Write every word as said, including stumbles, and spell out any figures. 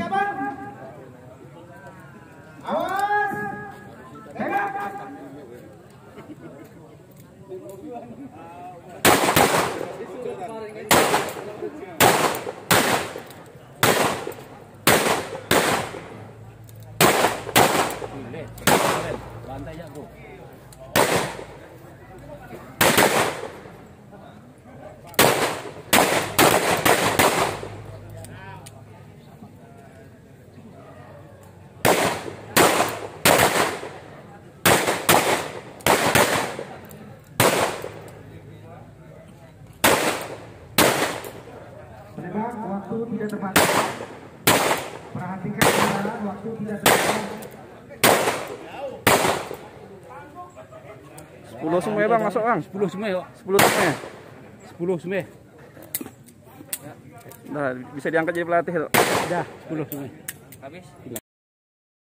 persiapan. Awas. Tembak. Lantai ya, Bu. Menembak, waktu tidak terbatas. Perhatikan saudara, waktu tidak terbatas. Sepuluh semua ya bang, masuk bang. Sepuluh semua ya. Sepuluh semua. Sepuluh semua. Nah, bisa diangkat jadi pelatih. Dah, sepuluh semua. Habis.